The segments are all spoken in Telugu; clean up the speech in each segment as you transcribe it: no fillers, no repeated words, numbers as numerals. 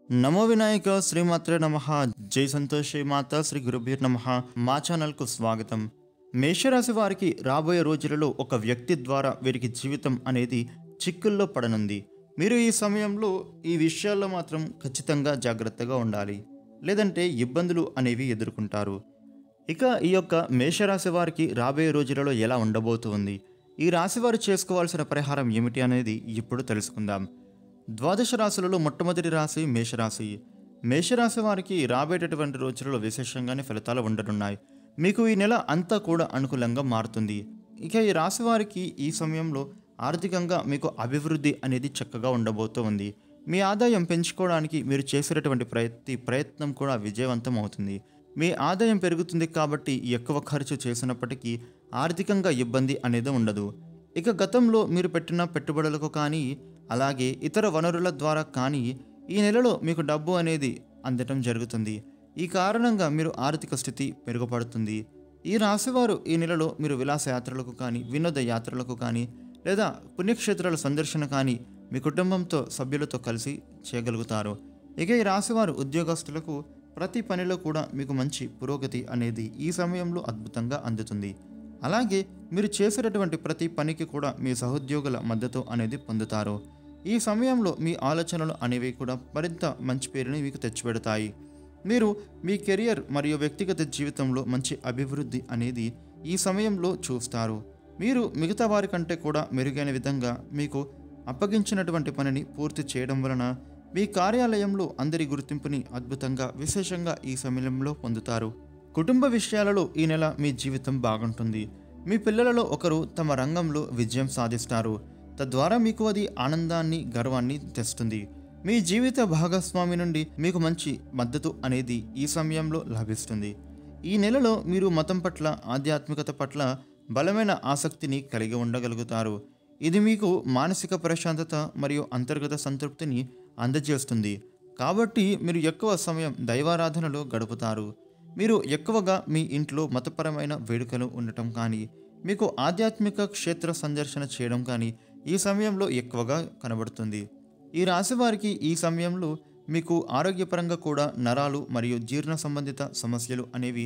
నమో వినాయక శ్రీమాత్రే నమః. జై సంతోషి మాత శ్రీ గురుభ్యర్ నమః. మా ఛానల్కు స్వాగతం. మేషరాశి వారికి రాబోయే రోజులలో ఒక వ్యక్తి ద్వారా వీరికి జీవితం అనేది చిక్కుల్లో పడనుంది. మీరు ఈ సమయంలో ఈ విషయాల్లో మాత్రం ఖచ్చితంగా జాగ్రత్తగా ఉండాలి, లేదంటే ఇబ్బందులు అనేవి ఎదుర్కొంటారు. ఇక ఈ యొక్క మేషరాశి వారికి రాబోయే రోజులలో ఎలా ఉండబోతుంది, ఈ రాశివారు చేసుకోవాల్సిన పరిహారం ఏమిటి అనేది ఇప్పుడు తెలుసుకుందాం. ద్వాదశ రాశులలో మొట్టమొదటి రాశి మేషరాశి. మేషరాశి వారికి రాబోయేటటువంటి రోజులలో విశేషంగానే ఫలితాలు ఉండనున్నాయి. మీకు ఈ నెల అంతా కూడా అనుకూలంగా మారుతుంది. ఇక ఈ రాశి వారికి ఈ సమయంలో ఆర్థికంగా మీకు అభివృద్ధి అనేది చక్కగా ఉండబోతోంది. మీ ఆదాయం పెంచుకోవడానికి మీరు చేసేటటువంటి ప్రయత్నం కూడా విజయవంతం అవుతుంది. మీ ఆదాయం పెరుగుతుంది కాబట్టి ఎక్కువ ఖర్చు చేసినప్పటికీ ఆర్థికంగా ఇబ్బంది అనేది ఉండదు. ఇక గతంలో మీరు పెట్టిన పెట్టుబడులకు కానీ అలాగే ఇతర వనరుల ద్వారా కానీ ఈ నెలలో మీకు డబ్బు అనేది అందటం జరుగుతుంది. ఈ కారణంగా మీరు ఆర్థిక స్థితి మెరుగుపడుతుంది. ఈ రాశివారు ఈ నెలలో మీరు విలాస యాత్రలకు కానీ వినోద యాత్రలకు కానీ లేదా పుణ్యక్షేత్రాల సందర్శన కానీ మీ కుటుంబంతో సభ్యులతో కలిసి చేయగలుగుతారు. ఇక ఈ రాశివారు ఉద్యోగస్తులకు ప్రతి పనిలో కూడా మీకు మంచి పురోగతి అనేది ఈ సమయంలో అద్భుతంగా అందుతుంది. అలాగే మీరు చేసేటటువంటి ప్రతి పనికి కూడా మీ సహోద్యోగుల మద్దతు అనేది పొందుతారు. ఈ సమయంలో మీ ఆలోచనలు అనేవి కూడా మరింత మంచి పేరుని మీకు తెచ్చిపెడతాయి. మీరు మీ కెరియర్ మరియు వ్యక్తిగత జీవితంలో మంచి అభివృద్ధి అనేది ఈ సమయంలో చూస్తారు. మీరు మిగతా వారి కంటే కూడా మెరుగైన విధంగా మీకు అప్పగించినటువంటి పనిని పూర్తి చేయడం వలన మీ కార్యాలయంలో అందరి గుర్తింపుని అద్భుతంగా విశేషంగా ఈ సమయంలో పొందుతారు. కుటుంబ విషయాలలో ఈ నెల మీ జీవితం బాగుంటుంది. మీ పిల్లలలో ఒకరు తమ రంగంలో విజయం సాధిస్తారు. తద్వారా మీకు అది ఆనందాన్ని గర్వాన్ని తెస్తుంది. మీ జీవిత భాగస్వామి నుండి మీకు మంచి మద్దతు అనేది ఈ సమయంలో లభిస్తుంది. ఈ నెలలో మీరు మతం పట్ల ఆధ్యాత్మికత పట్ల బలమైన ఆసక్తిని కలిగి ఉండగలుగుతారు. ఇది మీకు మానసిక ప్రశాంతత మరియు అంతర్గత సంతృప్తిని అందజేస్తుంది. కాబట్టి మీరు ఎక్కువ సమయం దైవారాధనలో గడుపుతారు. మీరు ఎక్కువగా మీ ఇంట్లో మతపరమైన వేడుకలు ఉండటం కానీ మీకు ఆధ్యాత్మిక క్షేత్ర సందర్శన చేయడం కానీ ఈ సమయంలో ఎక్కువగా కనబడుతుంది. ఈ రాశి వారికి ఈ సమయంలో మీకు ఆరోగ్యపరంగా కూడా నరాలు మరియు జీర్ణ సంబంధిత సమస్యలు అనేవి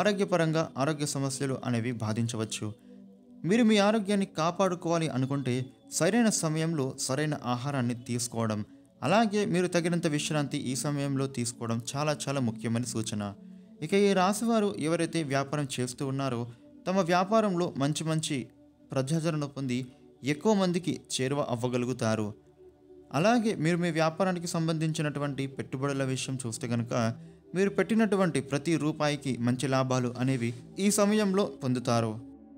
ఆరోగ్య సమస్యలు అనేవి బాధించవచ్చు. మీరు మీ ఆరోగ్యాన్ని కాపాడుకోవాలి అనుకుంటే సరైన సమయంలో సరైన ఆహారాన్ని తీసుకోవడం అలాగే మీరు తగినంత విశ్రాంతి ఈ సమయంలో తీసుకోవడం చాలా చాలా ముఖ్యమైన సూచన. ఇక ఈ రాశివారు ఎవరైతే వ్యాపారం చేస్తూ ఉన్నారో తమ వ్యాపారంలో మంచి ప్రజాదరణ పొంది ఎక్కువ మందికి చేరువ అవ్వగలుగుతారు. అలాగే మీరు మీ వ్యాపారానికి సంబంధించినటువంటి పెట్టుబడుల విషయం చూస్తే కనుక మీరు పెట్టినటువంటి ప్రతి రూపాయికి మంచి లాభాలు అనేవి ఈ సమయంలో పొందుతారు.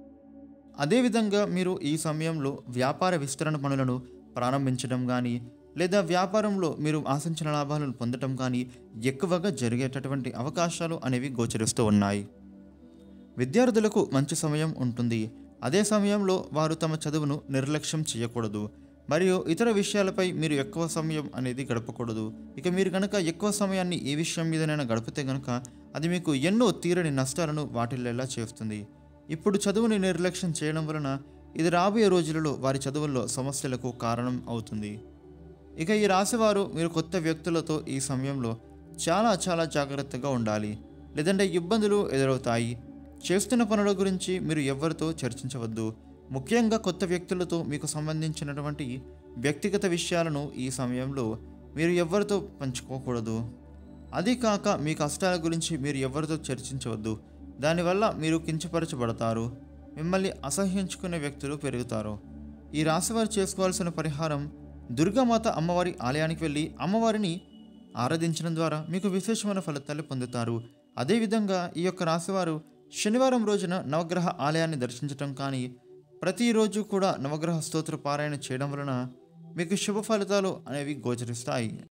అదేవిధంగా మీరు ఈ సమయంలో వ్యాపార విస్తరణ పనులను ప్రారంభించడం కానీ లేదా వ్యాపారంలో మీరు ఆశించిన లాభాలను పొందటం కానీ ఎక్కువగా జరిగేటటువంటి అవకాశాలు అనేవి గోచరిస్తూ ఉన్నాయి. విద్యార్థులకు మంచి సమయం ఉంటుంది. అదే సమయంలో వారు తమ చదువును నిర్లక్ష్యం చేయకూడదు మరియు ఇతర విషయాలపై మీరు ఎక్కువ సమయం అనేది గడపకూడదు. ఇక మీరు కనుక ఎక్కువ సమయాన్ని ఏ విషయం మీదనైనా గడిపితే కనుక అది మీకు ఎన్నో తీరని నష్టాలను వాటిల్లేలా చేస్తుంది. ఇప్పుడు చదువుని నిర్లక్ష్యం చేయడం వలన ఇది రాబోయే రోజులలో వారి చదువుల్లో సమస్యలకు కారణం అవుతుంది. ఇక ఈ రాశివారు మీరు కొత్త వ్యక్తులతో ఈ సమయంలో చాలా జాగ్రత్తగా ఉండాలి, లేదంటే ఇబ్బందులు ఎదురవుతాయి. చేస్తున్న పనుల గురించి మీరు ఎవరితో చర్చించవద్దు. ముఖ్యంగా కొత్త వ్యక్తులతో మీకు సంబంధించినటువంటి వ్యక్తిగత విషయాలను ఈ సమయంలో మీరు ఎవరితో పంచుకోకూడదు. అది కాక మీ కష్టాల గురించి మీరు ఎవరితో చర్చించవద్దు. దానివల్ల మీరు కించపరచబడతారు. మిమ్మల్ని అసహ్యించుకునే వ్యక్తులు పెరుగుతారు. ఈ రాశివారు చేసుకోవాల్సిన పరిహారం దుర్గామాత అమ్మవారి ఆలయానికి వెళ్ళి అమ్మవారిని ఆరాధించడం ద్వారా మీకు విశేషమైన ఫలితాలు పొందుతారు. అదేవిధంగా ఈ యొక్క రాశివారు శనివారం రోజున నవగ్రహ ఆలయాన్ని దర్శించడం కానీ ప్రతిరోజు కూడా నవగ్రహ స్తోత్ర పారాయణ చేయడం వలన మీకు శుభ ఫలితాలు అనేవి గోచరిస్తాయి.